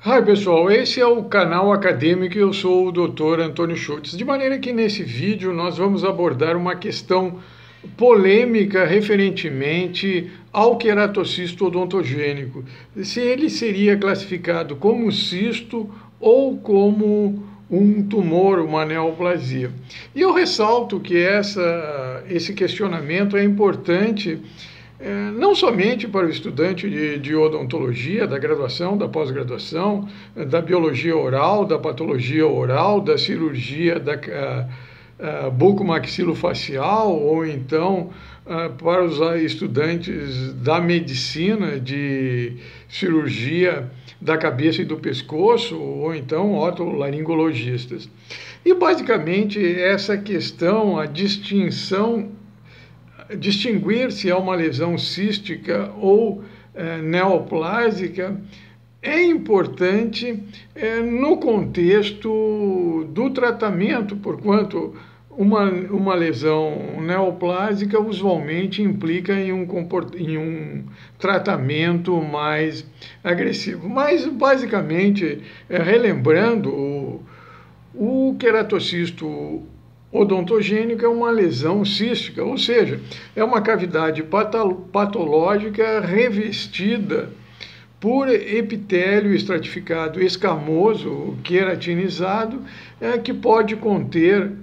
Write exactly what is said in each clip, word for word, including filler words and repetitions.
Hi pessoal, esse é o canal acadêmico e eu sou o doutor Antônio Schultz. De maneira que nesse vídeo nós vamos abordar uma questão polêmica referentemente ao queratocisto odontogênico. Se ele seria classificado como cisto ou como um tumor, uma neoplasia. E eu ressalto que essa, esse questionamento é importante É, não somente para o estudante de, de odontologia, da graduação, da pós-graduação, da biologia oral, da patologia oral, da cirurgia da a, a bucomaxilofacial, ou então a, para os estudantes da medicina, de cirurgia da cabeça e do pescoço, ou então otolaringologistas. E basicamente essa questão, a distinção distinguir se é uma lesão cística ou é, neoplásica é importante é, no contexto do tratamento, porquanto uma, uma lesão neoplásica usualmente implica em um, em um tratamento mais agressivo. Mas, basicamente, é, relembrando, o, o queratocisto odontogênico é uma lesão cística, ou seja, é uma cavidade patológica revestida por epitélio estratificado escamoso, queratinizado, é, que pode conter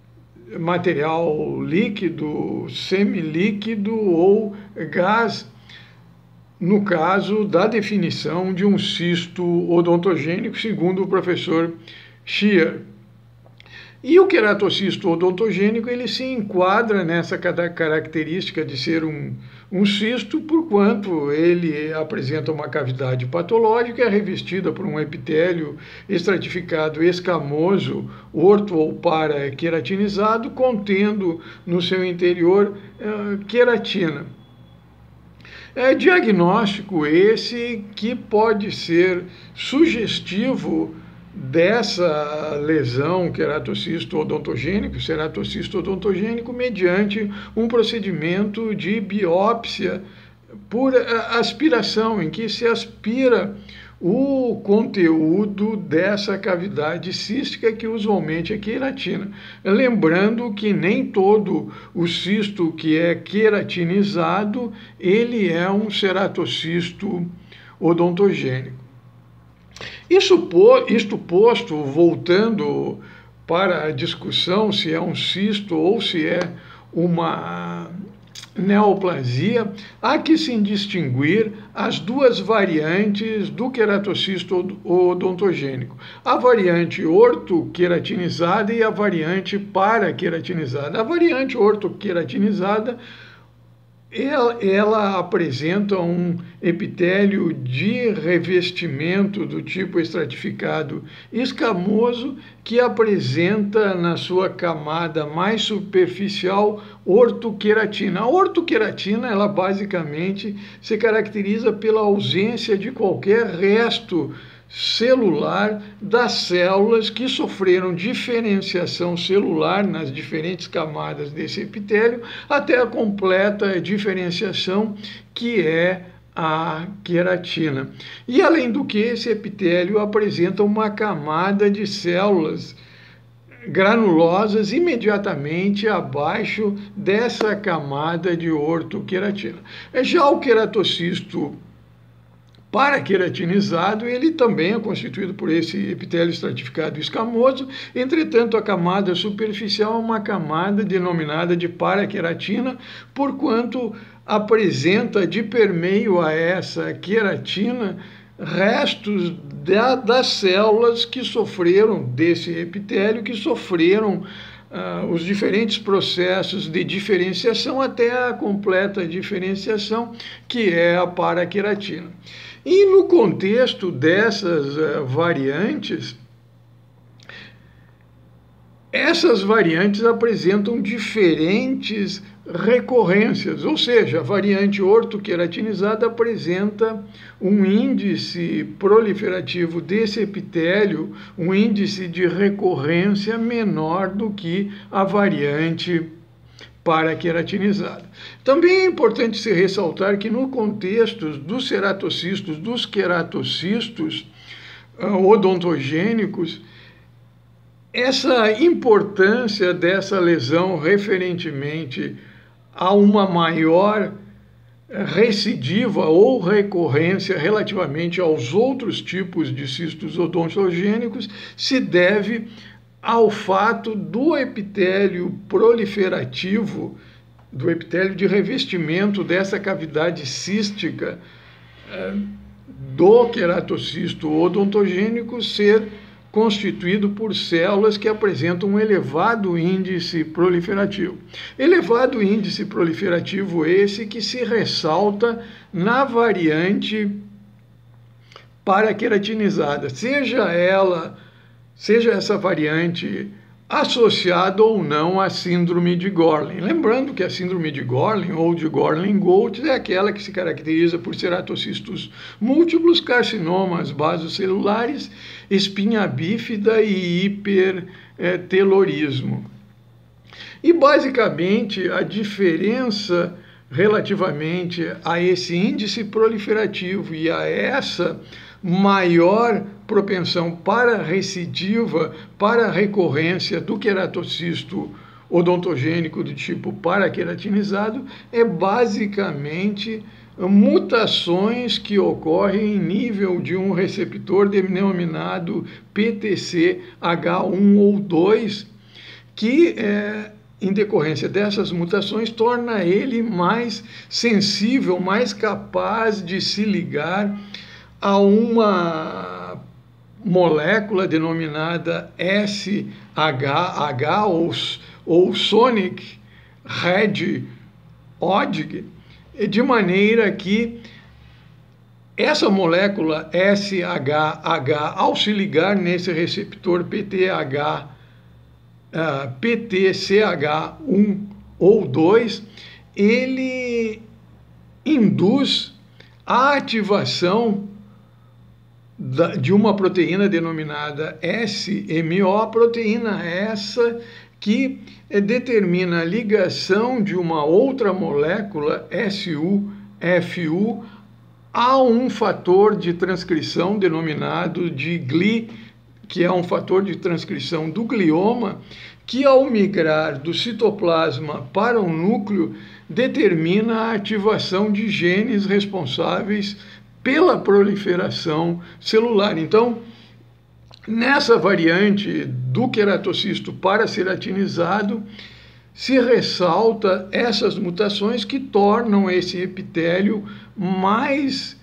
material líquido, semilíquido ou gás, no caso da definição de um cisto odontogênico, segundo o professor Scheer. E o queratocisto odontogênico ele se enquadra nessa característica de ser um, um cisto, porquanto ele apresenta uma cavidade patológica revestida por um epitélio estratificado escamoso, orto ou paraqueratinizado, contendo no seu interior uh, queratina. É diagnóstico esse que pode ser sugestivo dessa lesão queratocisto odontogênico, ceratocisto odontogênico, mediante um procedimento de biópsia por aspiração, em que se aspira o conteúdo dessa cavidade cística, que usualmente é queratina. Lembrando que nem todo o cisto que é queratinizado, ele é um ceratocisto odontogênico. Isso, isto posto, voltando para a discussão se é um cisto ou se é uma neoplasia, há que se distinguir as duas variantes do queratocisto odontogênico. A variante ortoqueratinizada e a variante paraqueratinizada. A variante ortoqueratinizada Ela, ela apresenta um epitélio de revestimento do tipo estratificado escamoso, que apresenta na sua camada mais superficial ortoqueratina. A ortoqueratina, ela basicamente se caracteriza pela ausência de qualquer resto celular das células que sofreram diferenciação celular nas diferentes camadas desse epitélio, até a completa diferenciação, que é a queratina. E além do que, esse epitélio apresenta uma camada de células granulosas imediatamente abaixo dessa camada de ortoqueratina. Já o queratocisto paraqueratinizado, ele também é constituído por esse epitélio estratificado escamoso, entretanto a camada superficial é uma camada denominada de paraqueratina, porquanto apresenta de permeio a essa queratina restos da, das células que sofreram desse epitélio, que sofreram Uh, os diferentes processos de diferenciação até a completa diferenciação, que é a paraqueratina. E no contexto dessas uh, variantes, essas variantes apresentam diferentes recorrências, ou seja, a variante ortoqueratinizada apresenta um índice proliferativo desse epitélio, um índice de recorrência menor do que a variante paraqueratinizada. Também é importante se ressaltar que no contexto dos ceratocistos, dos queratocistos, odontogênicos, essa importância dessa lesão referentemente a uma maior recidiva ou recorrência relativamente aos outros tipos de cistos odontogênicos se deve ao fato do epitélio proliferativo, do epitélio de revestimento dessa cavidade cística do queratocisto odontogênico ser constituído por células que apresentam um elevado índice proliferativo. Elevado índice proliferativo esse que se ressalta na variante paraqueratinizada, seja ela, seja essa variante associada ou não à síndrome de Gorlin. Lembrando que a síndrome de Gorlin ou de Gorlin-Goltz é aquela que se caracteriza por ceratocistos múltiplos, carcinomas basocelulares, espinha bífida e hipertelorismo. E basicamente a diferença relativamente a esse índice proliferativo e a essa maior propensão para recidiva, para recorrência do queratocisto odontogênico do tipo paraqueratinizado é basicamente mutações que ocorrem em nível de um receptor denominado P T C H um ou dois, que é, em decorrência dessas mutações, torna ele mais sensível, mais capaz de se ligar a uma molécula denominada S H H ou, ou Sonic Red Odig, de maneira que essa molécula S H H, ao se ligar nesse receptor P T H, uh, P T C H um ou dois, ele induz a ativação de uma proteína denominada S M O, proteína essa que determina a ligação de uma outra molécula S U F U a um fator de transcrição denominado de G L I, que é um fator de transcrição do glioma, que ao migrar do citoplasma para o núcleo determina a ativação de genes responsáveis pela proliferação celular. Então, nessa variante do queratocisto paraceratinizado, se ressalta essas mutações que tornam esse epitélio mais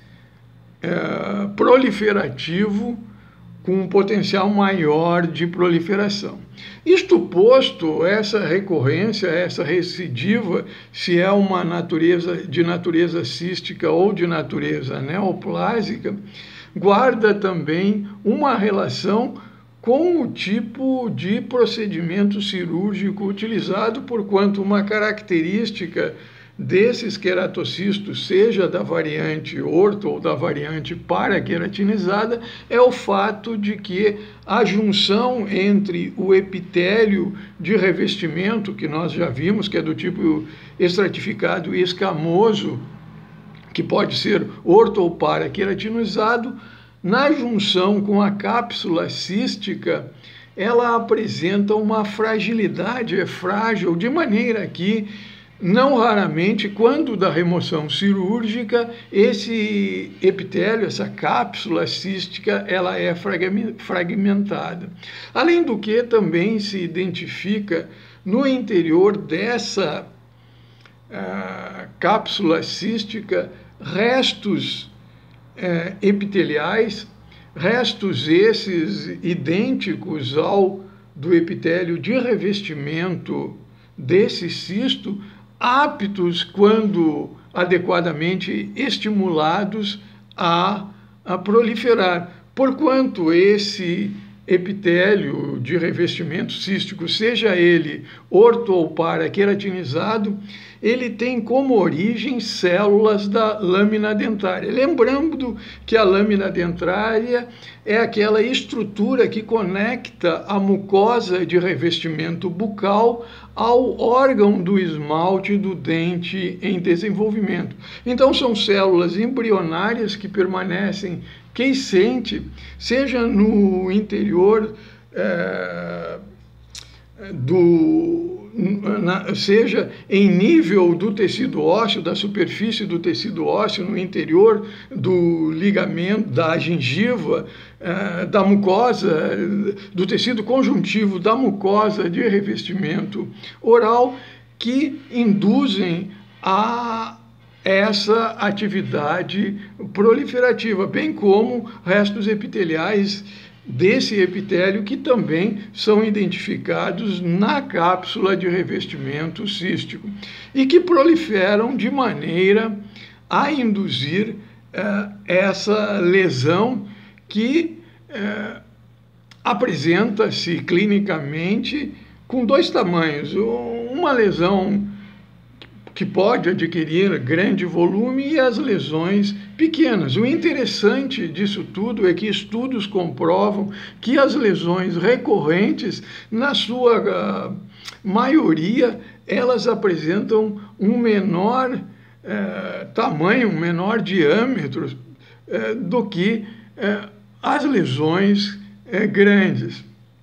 é, proliferativo, com um potencial maior de proliferação. Isto posto, essa recorrência, essa recidiva, se é uma natureza de natureza cística ou de natureza neoplásica, guarda também uma relação com o tipo de procedimento cirúrgico utilizado, porquanto uma característica desses queratocistos, seja da variante orto ou da variante paraqueratinizada, é o fato de que a junção entre o epitélio de revestimento, que nós já vimos, que é do tipo estratificado e escamoso, que pode ser orto ou paraqueratinizado, na junção com a cápsula cística, ela apresenta uma fragilidade, é frágil, de maneira que não raramente, quando da remoção cirúrgica, esse epitélio, essa cápsula cística, ela é fragmentada. Além do que, também se identifica no interior dessa uh, cápsula cística restos uh, epiteliais, restos esses idênticos ao do epitélio de revestimento desse cisto, aptos, quando adequadamente estimulados, a, a proliferar. Porquanto esse epitélio de revestimento cístico, seja ele orto ou paraqueratinizado, ele tem como origem células da lâmina dentária. Lembrando que a lâmina dentária é aquela estrutura que conecta a mucosa de revestimento bucal ao órgão do esmalte do dente em desenvolvimento. Então, são células embrionárias que permanecem quiescente, seja no interior é, do... Na, seja em nível do tecido ósseo, da superfície do tecido ósseo, no interior do ligamento, da gengiva, eh, da mucosa, do tecido conjuntivo da mucosa de revestimento oral, que induzem a essa atividade proliferativa, bem como restos epiteliais desse epitélio que também são identificados na cápsula de revestimento cístico e que proliferam de maneira a induzir eh, essa lesão que eh, apresenta-se clinicamente com dois tamanhos. Uma lesão que pode adquirir grande volume e as lesões pequenas. O interessante disso tudo é que estudos comprovam que as lesões recorrentes, na sua uh, maioria, elas apresentam um menor uh, tamanho, um menor diâmetro uh, do que uh, as lesões uh, grandes.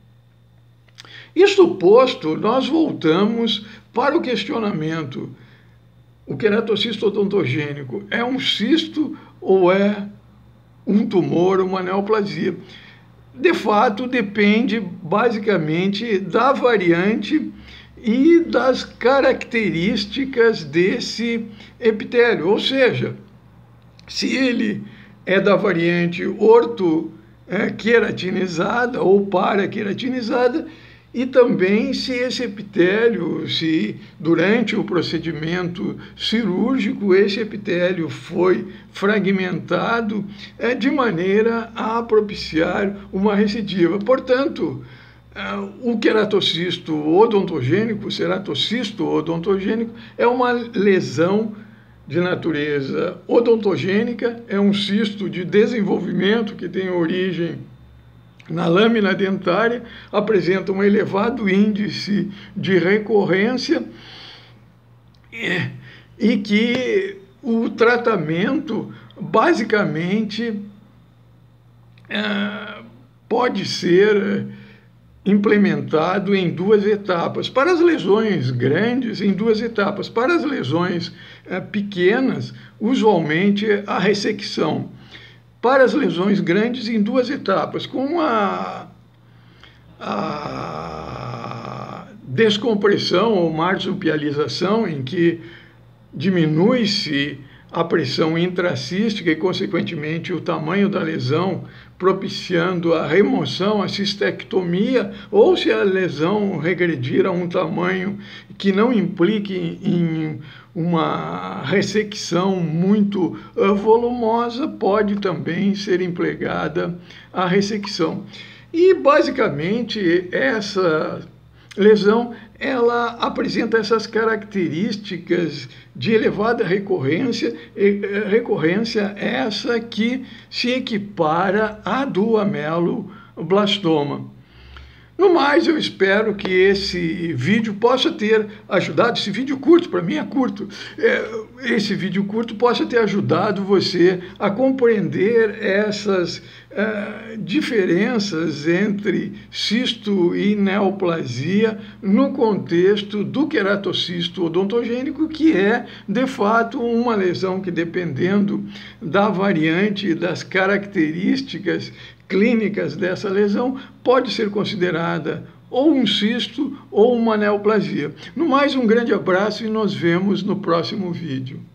Isto posto, nós voltamos para o questionamento: o queratocisto odontogênico é um cisto ou é um tumor, uma neoplasia? De fato, depende basicamente da variante e das características desse epitélio. Ou seja, se ele é da variante ortoqueratinizada ou paraqueratinizada, e também se esse epitélio, se durante o procedimento cirúrgico esse epitélio foi fragmentado é, de maneira a propiciar uma recidiva. Portanto, o queratocisto odontogênico, o ceratocisto odontogênico, é uma lesão de natureza odontogênica, é um cisto de desenvolvimento que tem origem na lâmina dentária, apresenta um elevado índice de recorrência e, e que o tratamento basicamente é, pode ser implementado em duas etapas. Para as lesões grandes, em duas etapas. Para as lesões é, pequenas, usualmente a ressecção. Para as lesões grandes, em duas etapas, com a, a descompressão ou marsupialização, em que diminui-se a pressão intracística e, consequentemente, o tamanho da lesão, propiciando a remoção, a cistectomia, ou se a lesão regredir a um tamanho que não implique em uma ressecção muito uh, volumosa, pode também ser empregada a ressecção. E, basicamente, essa lesão, ela apresenta essas características de elevada recorrência, recorrência essa que se equipara à do ameloblastoma. No mais, eu espero que esse vídeo possa ter ajudado, esse vídeo curto, para mim é curto, é, esse vídeo curto possa ter ajudado você a compreender essas é, diferenças entre cisto e neoplasia no contexto do queratocisto odontogênico, que é, de fato, uma lesão que, dependendo da variante e das características clínicas dessa lesão, pode ser considerada ou um cisto ou uma neoplasia. No mais, um grande abraço e nos vemos no próximo vídeo.